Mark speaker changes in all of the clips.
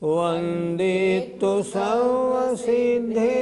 Speaker 1: वन्दितु सर्वसिद्धे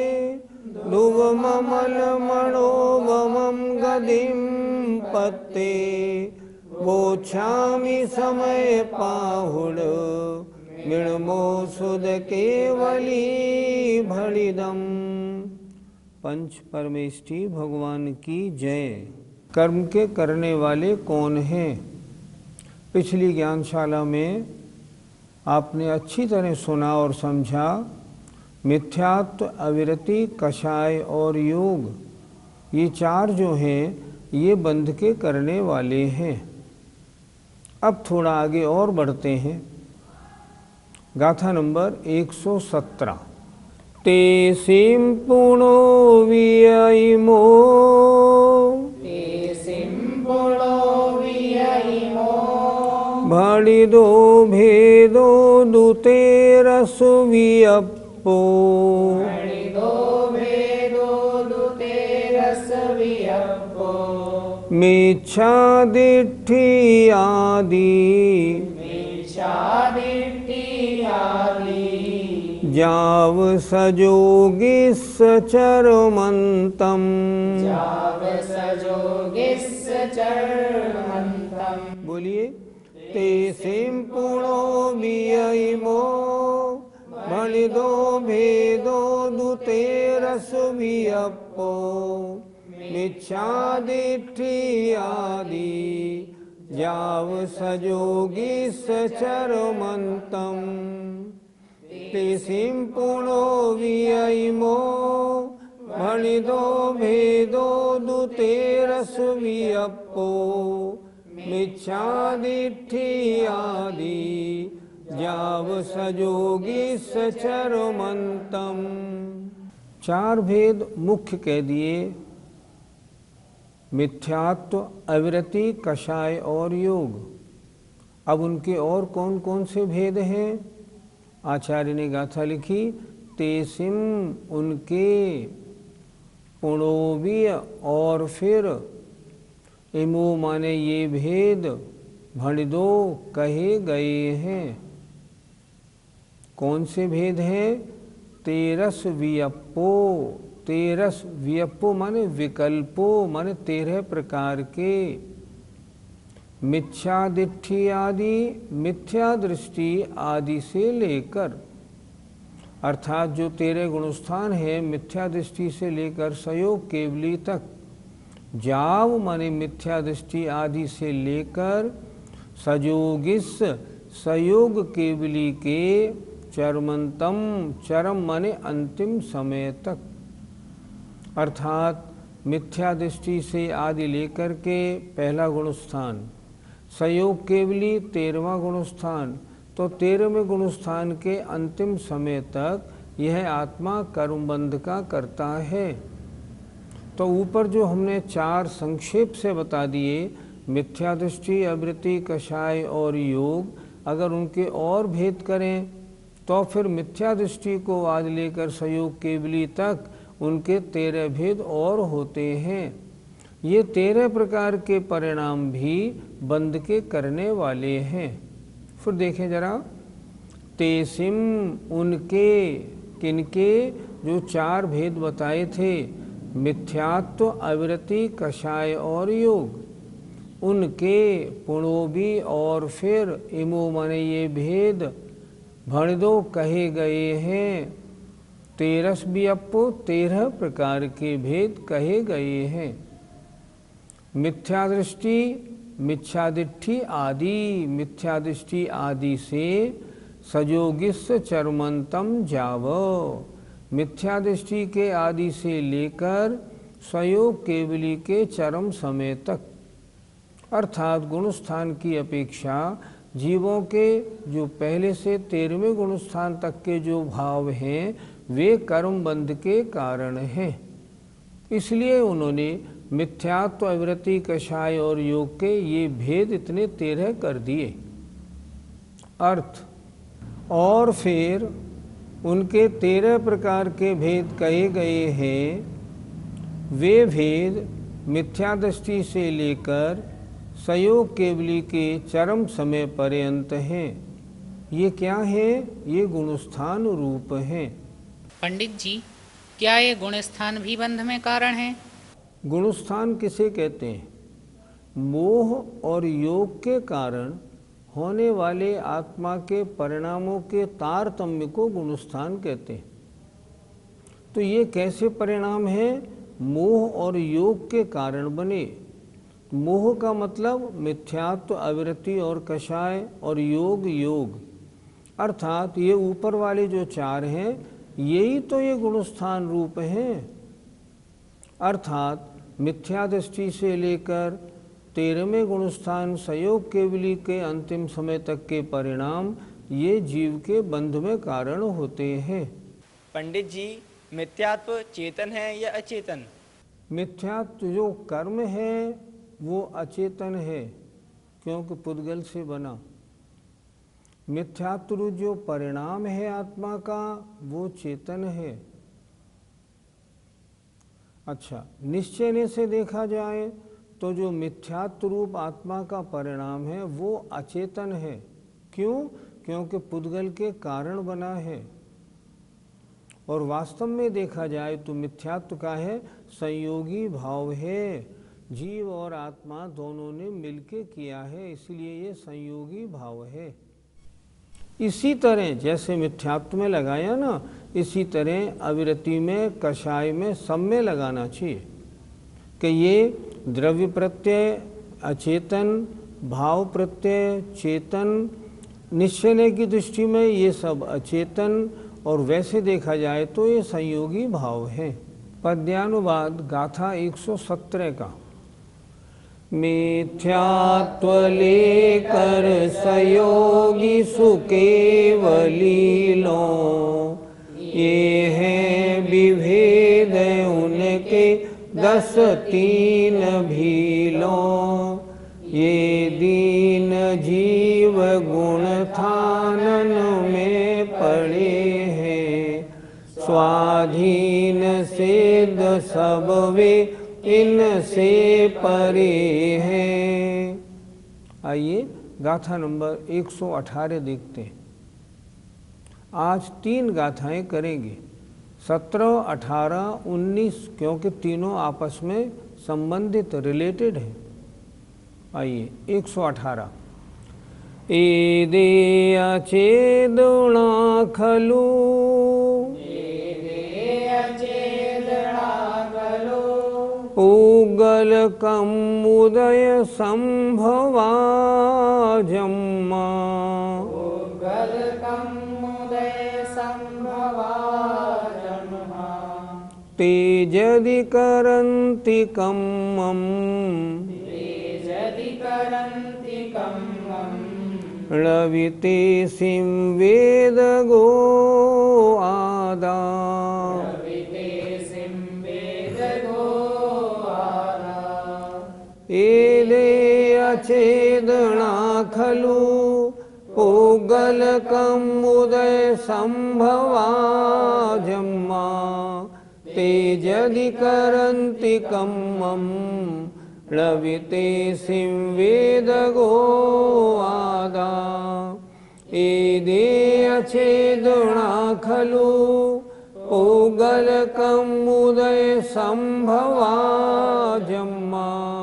Speaker 1: ध्रुवममलमणोभवं गदिं पत्ते वोच्छामि समय पाहुड मृणमोऽसुध केवली भणिदम्। पंच परमेष्ठी भगवान की जय। कर्म के करने वाले कौन हैं? पिछली ज्ञानशाला में आपने अच्छी तरह सुना और समझा। मिथ्यात्व, अविरति, कषाय और योग, ये चार जो हैं ये बंध के करने वाले हैं। अब थोड़ा आगे और बढ़ते हैं। गाथा नंबर 117। ते सिं पुणो वियइमो भणिदो भेदो दुतेरसुवियप्पो मिच्छादिठ्ठि आदि जाव सजोगिस्स चरमन्तम्। बोलिए। ते सिं पुणो वियइमो भणिदो भेदो दुतेरसुवियप्पो मिच्छादिठ्ठि आदि जाव सजोगिस्स चरमन्तम्। ते सिं पुणो वियइमो भणिदो भेदो दुतेरसुवियप्पो मिच्छादिठ्ठि आदि जाव सजोगिस्स चरमन्तम्। चार भेद मुख्य कह दिए। मिथ्यात्व, अविरति, कषाय और योग। अब उनके और कौन कौन से भेद हैं? आचार्य ने गाथा लिखी। तेसिम उनके, पुणोवीय और फिर, इमो माने ये भेद, भणिदो कहे गए हैं। कौन से भेद हैं? तेरस वियप्पो। तेरस वियप्पो माने विकल्पो, माने 13 प्रकार के। मिथ्यादिठ्ठि आदि, मिथ्या दृष्टि आदि से लेकर, अर्थात जो 13 गुणस्थान है मिथ्या दृष्टि से लेकर सयोग केवली तक। जाव माने मिथ्या दृष्टि आदि से लेकर सजोगिस सयोग केवली के, चरमंतम चरम माने अंतिम समय तक। अर्थात मिथ्या दृष्टि से आदि लेकर के पहला गुणस्थान, सयोग केवली 13वां गुणस्थान, तो 13वें गुणस्थान के अंतिम समय तक यह आत्मा कर्मबंध का करता है। तो ऊपर जो हमने चार संक्षेप से बता दिए, मिथ्या दृष्टि, अविरति, कषाय और योग, अगर उनके और भेद करें तो फिर मिथ्या दृष्टि को आज लेकर सयोग केवली तक उनके 13 भेद और होते हैं। ये 13 प्रकार के परिणाम भी बंध के करने वाले हैं। फिर देखें जरा। तेसिम उनके, किनके? जो चार भेद बताए थे, मिथ्यात्व, अविरति, कषाय और योग, उनके, पुणोभी और फिर, इमो माने ये भेद, भणिदो कहे गए हैं। तेरस वियप्पो 13 प्रकार के भेद कहे गए हैं। मिथ्या दृष्टि, मिथ्यादिठ्ठि आदि, मिथ्या दृष्टि आदि से सजोगिस्स चरमंतम जाव, मिथ्या दृष्टि के आदि से लेकर सयोग केवली के चरम समय तक। अर्थात गुणस्थान की अपेक्षा जीवों के जो पहले से 13वें गुणस्थान तक के जो भाव हैं वे कर्म बंध के कारण हैं। इसलिए उन्होंने मिथ्यात्व, अविरति, कषाय और योग के ये भेद इतने 13 कर दिए। अर्थ और फिर उनके 13 प्रकार के भेद कहे गए हैं। वे भेद मिथ्या दृष्टि से लेकर सयोग केवली के चरम समय पर्यंत हैं। ये क्या है? ये गुणस्थान रूप है।
Speaker 2: पंडित जी, क्या ये गुणस्थान भी बंध में कारण है?
Speaker 1: गुणस्थान किसे कहते हैं? मोह और योग के कारण होने वाले आत्मा के परिणामों के तारतम्य को गुणस्थान कहते हैं। तो ये कैसे परिणाम है? मोह और योग के कारण बने। मोह का मतलब मिथ्यात्व, अविरति और कषाय, और योग, अर्थात ये ऊपर वाले जो चार हैं यही तो ये गुणस्थान रूप हैं। अर्थात मिथ्या दृष्टि से लेकर 13वें गुणस्थान संयोग केवली के अंतिम समय तक के परिणाम ये जीव के बंध में कारण होते हैं।
Speaker 3: पंडित जी, मिथ्यात्व चेतन है या अचेतन?
Speaker 1: मिथ्यात्व जो कर्म है वो अचेतन है, क्योंकि पुद्गल से बना। मिथ्यात्व जो परिणाम है आत्मा का वो चेतन है। अच्छा, निश्चय से देखा जाए तो जो मिथ्यात्व रूप आत्मा का परिणाम है वो अचेतन है। क्यों? क्योंकि पुद्गल के कारण बना है। और वास्तव में देखा जाए तो मिथ्यात्व का है संयोगी भाव है, जीव और आत्मा दोनों ने मिलके किया है, इसलिए ये संयोगी भाव है। इसी तरह जैसे मिथ्यात्व में लगाया ना, इसी तरह अविरति में, कषाय में, सब में लगाना चाहिए कि ये द्रव्य प्रत्यय अचेतन, भाव प्रत्यय चेतन, निश्चय की दृष्टि में ये सब अचेतन, और वैसे देखा जाए तो ये संयोगी भाव है। पद्यानुवाद गाथा 117 का। मिथ्यात्व लेकर संयोगी सुकेवली लो, ये है विभेद उनके 10 3 भी लो। ये दीन जीव गुण थानन में पड़े हैं, स्वाधीन सिद्ध सब वे इनसे परे हैं। आइए गाथा नंबर 118 देखते हैं। आज 3 गाथाएं करेंगे, 17, 18, 19, क्योंकि तीनों आपस में संबंधित, रिलेटेड हैं। आइए 118। एदे अचेदुणा खलु, पूगल कमुदय संभवा जम्मा। तेजदि करन्ति कम्मम्, ळविते सिं वेद गो आदा। एदे अचेदना खलु, पूगलकम् उदय संभवा जम्मा। तेजदि करन्ति कम्मम्, ळविते सिं वेद गो आदा। एदे अचेदना खलु, पूगलकम् उदय संभवा जम्मा।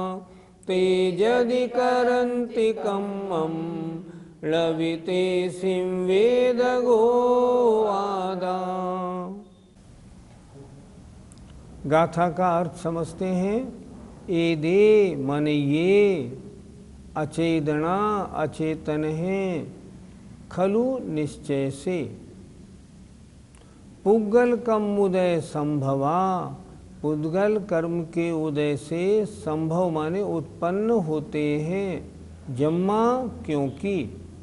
Speaker 1: तेजदि करन्ति कम्मम्, ळविते सिं वेद गो आदा। गाथा का अर्थ समझते हैं। एदे मन ये, अचेदना अचेतन है, खलु निश्चय से, पुद्गल कम उदय संभवा, पुद्गल कर्म के उदय से, संभव माने उत्पन्न होते हैं, जम्मा क्योंकि।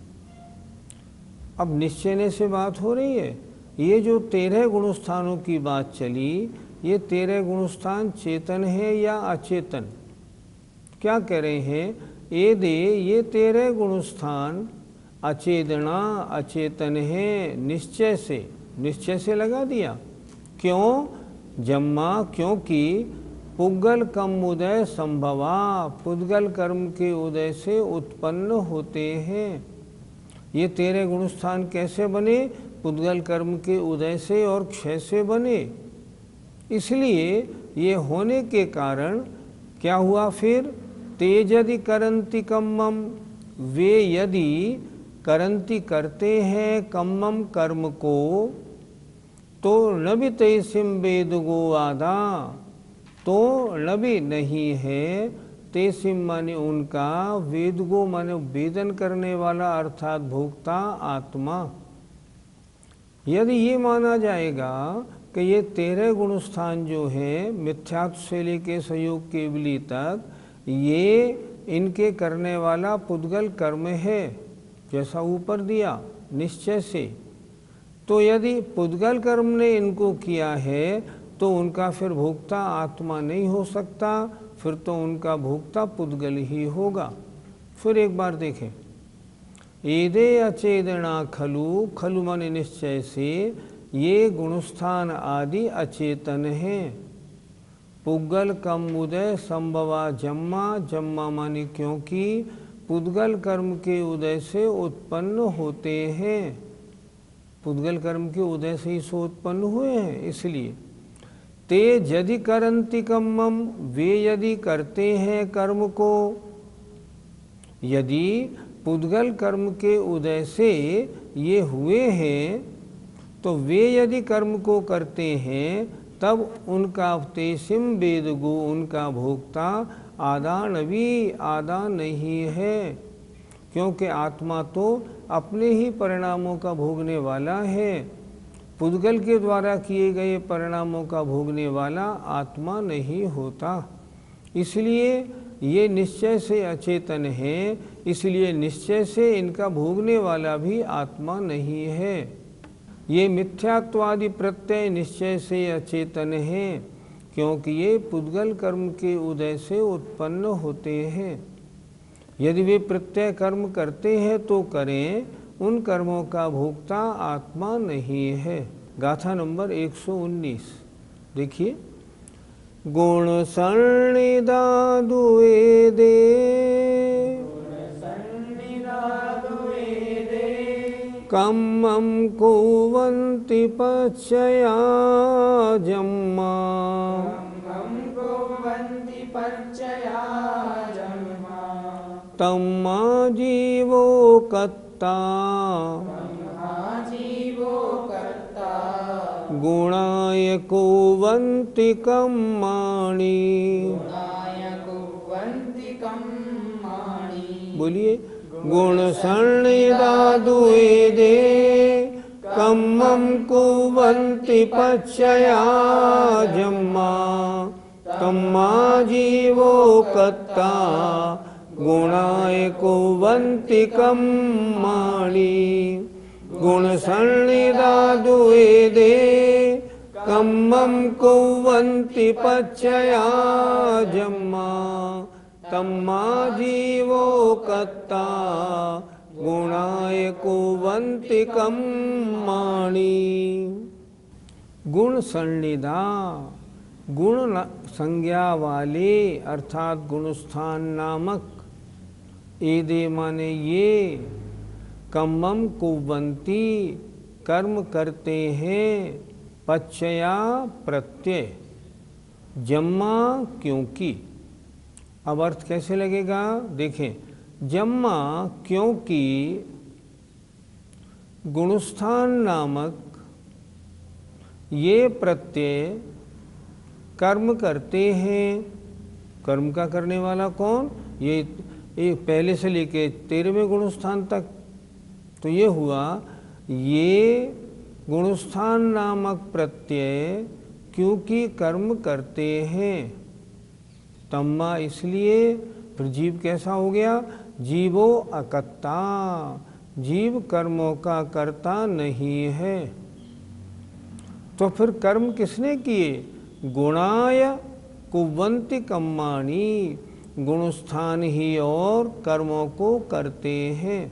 Speaker 1: अब निश्चय से बात हो रही है। ये जो 13 गुणस्थानों की बात चली, ये 13 गुणस्थान चेतन है या अचेतन? क्या कह रहे हैं? ये 13 गुणस्थान अचेतना अचेतन है, निश्चय से लगा दिया। क्यों? जम्मा क्योंकि पुद्गल कम उदय संभवा, पुद्गल कर्म के उदय से उत्पन्न होते हैं। ये तेरे गुणस्थान कैसे बने? पुद्गल कर्म के उदय से और क्षय से बने। इसलिए ये होने के कारण क्या हुआ फिर? ते यदि करन्ति कम्मम, वे यदि करन्ति करते हैं कम्मम कर्म को, तो न भी तेसिम वेदगो आदा, तो न भी नहीं है तेसिम माने उनका, वेदगो माने वेदन करने वाला अर्थात भोक्ता आत्मा। यदि ये माना जाएगा कि ये 13 गुणस्थान जो है मिथ्यात्व से लेके संयोग केवली तक, ये इनके करने वाला पुद्गल कर्म है जैसा ऊपर दिया निश्चय से, तो यदि पुद्गल कर्म ने इनको किया है तो उनका फिर भोक्ता आत्मा नहीं हो सकता, फिर तो उनका भोक्ता पुद्गल ही होगा। फिर एक बार देखें, एदे अचेदना खलु, खलु माने निश्चय से, ये गुणस्थान आदि अचेतन हैं। पुद्गल कम उदय संभवा जम्मा, जम्मा माने क्योंकि पुद्गल कर्म के उदय से उत्पन्न होते हैं, पुद्गल कर्म के उदय से ही सो उत्पन्न हुए हैं। इसलिए ते यदि करन्ति कम्मम, वे यदि करते हैं कर्म को, यदि पुद्गल कर्म के उदय से ये हुए हैं, तो वे यदि कर्म को करते हैं तब उनका तेसिम वेदगो, उनका भोक्ता आदा भी आदा नहीं है, क्योंकि आत्मा तो अपने ही परिणामों का भोगने वाला है। पुद्गल के द्वारा किए गए परिणामों का भोगने वाला आत्मा नहीं होता। इसलिए ये निश्चय से अचेतन है, इसलिए निश्चय से इनका भोगने वाला भी आत्मा नहीं है। ये मिथ्यात्वादि प्रत्यय निश्चय से अचेतन है, क्योंकि ये पुद्गल कर्म के उदय से उत्पन्न होते हैं। यदि वे प्रत्यय कर्म करते हैं तो करें, उन कर्मों का भोक्ता आत्मा नहीं है। गाथा नंबर 119 देखिए, गुण सन्निधादुए दे, कम्मम कुवन्ति पच्चया जम्मा, तम्मा जीवो कत्ता, गुणाय कुवन्ति कम्माणि। बोलिए, गुण सन्निधादुए दे, कम्मम कुवन्ति पच्चया जम्मा, तम्मा जीवो कत्ता, गुणाय कुवन्ति कम्माणि। गुण सन्निधादुए दे, कम्मम कुवन्ति पच्चया जम्मा, तम्मा जीवो कत्ता, गुणाय कुवन्ति कम्माणि। गुण सन्निधा, गुण संज्ञा वाले अर्थात गुणस्थान नामक, एदे माने ये, कम्मम कुवन्ति कर्म करते हैं, पच्चया प्रत्यय, जम्मा क्योंकि। अब अर्थ कैसे लगेगा देखें, जम्मा क्योंकि गुणस्थान नामक ये प्रत्यय कर्म करते हैं। कर्म का करने वाला कौन? ये पहले से लेके 13वें गुणस्थान तक। तो ये हुआ, ये गुणस्थान नामक प्रत्यय क्योंकि कर्म करते हैं। तम्मा इसलिए, फिर जीव कैसा हो गया? जीवो अकर्ता, जीव कर्मों का कर्ता नहीं है। तो फिर कर्म किसने किए? गुणाय कुवन्ति कम्माणि, गुणस्थान ही और कर्मों को करते हैं।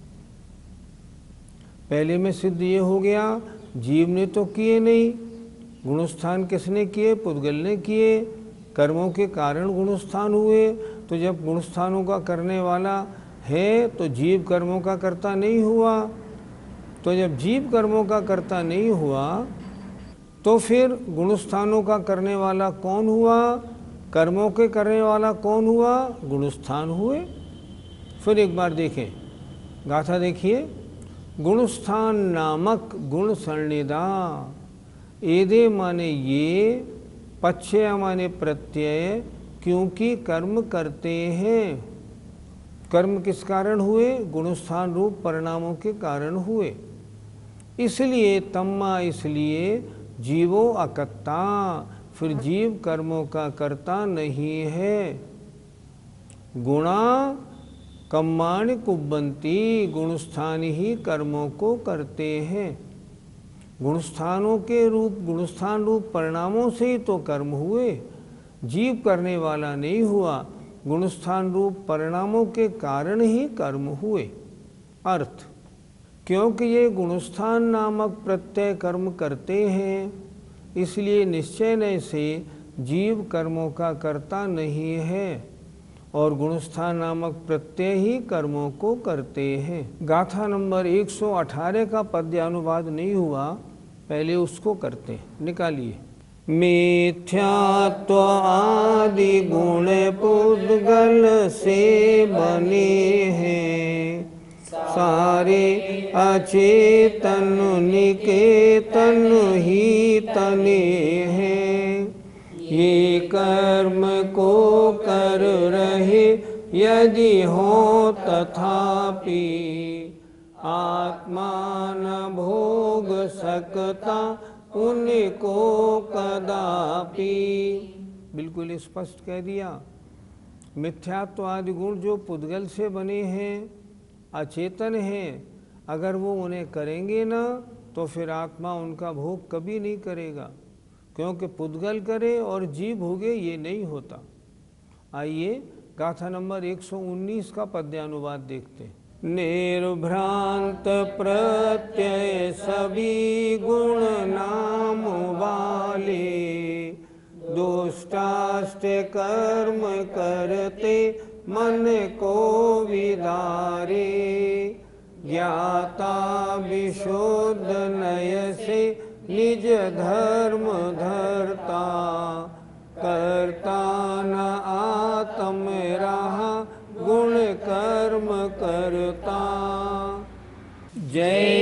Speaker 1: पहले में सिद्ध ये हो गया, जीव ने तो किए नहीं, गुणस्थान किसने किए? पुद्गल ने किए। कर्मों के कारण गुणस्थान हुए। तो जब गुणस्थानों का करने वाला है तो जीव कर्मों का कर्ता नहीं हुआ। तो जब जीव कर्मों का कर्ता नहीं हुआ तो फिर गुणस्थानों का करने वाला कौन हुआ? कर्मों के करने वाला कौन हुआ? गुणस्थान हुए। फिर एक बार देखें, गाथा देखिए। गुणस्थान नामक गुण सरणिदा, एदे माने ये, पच्छय माने प्रत्यय, क्योंकि कर्म करते हैं। कर्म किस कारण हुए? गुणस्थान रूप परिणामों के कारण हुए। इसलिए तम्मा, इसलिए जीवो अकर्ता, फिर जीव कर्मों का कर्ता नहीं है। गुणा कर्माणि कुर्वन्ति, गुणस्थान ही कर्मों को करते हैं। गुणस्थानों के रूप, गुणस्थान रूप परिणामों से ही तो कर्म हुए, जीव करने वाला नहीं हुआ। गुणस्थान रूप परिणामों के कारण ही कर्म हुए। अर्थ, क्योंकि ये गुणस्थान नामक प्रत्यय कर्म करते हैं, इसलिए निश्चय न से जीव कर्मों का कर्ता नहीं है और गुणस्थान नामक प्रत्यय ही कर्मों को करते हैं। गाथा नंबर 118 का पद्य अनुवाद नहीं हुआ, पहले उसको करते हैं, निकालिए। मिथ्यात्व आदि गुण पुद्गल से बने हैं, सारे अचेतन निकेतन ही तने हैं। ये कर्म को कर रहे यदि हो तथापि, आत्मा न भोग सकता उनको कदापि। बिल्कुल स्पष्ट कह दिया। मिथ्यात्व आदि गुण जो पुद्गल से बने हैं, अचेतन हैं, अगर वो उन्हें करेंगे ना तो फिर आत्मा उनका भोग कभी नहीं करेगा, क्योंकि पुद्गल करे और जीव भोगे ये नहीं होता। आइए गाथा नंबर 119 का पद्यानुवाद देखते हैं। निर्भ्रांत प्रत्यय सभी गुण नाम वाले, दुष्टाष्ट कर्म करते मन को विदारे। ज्ञाता विशुद्ध नय से निज धर्म धरता, करता न आत्म रहा गुण कर्म करता। जय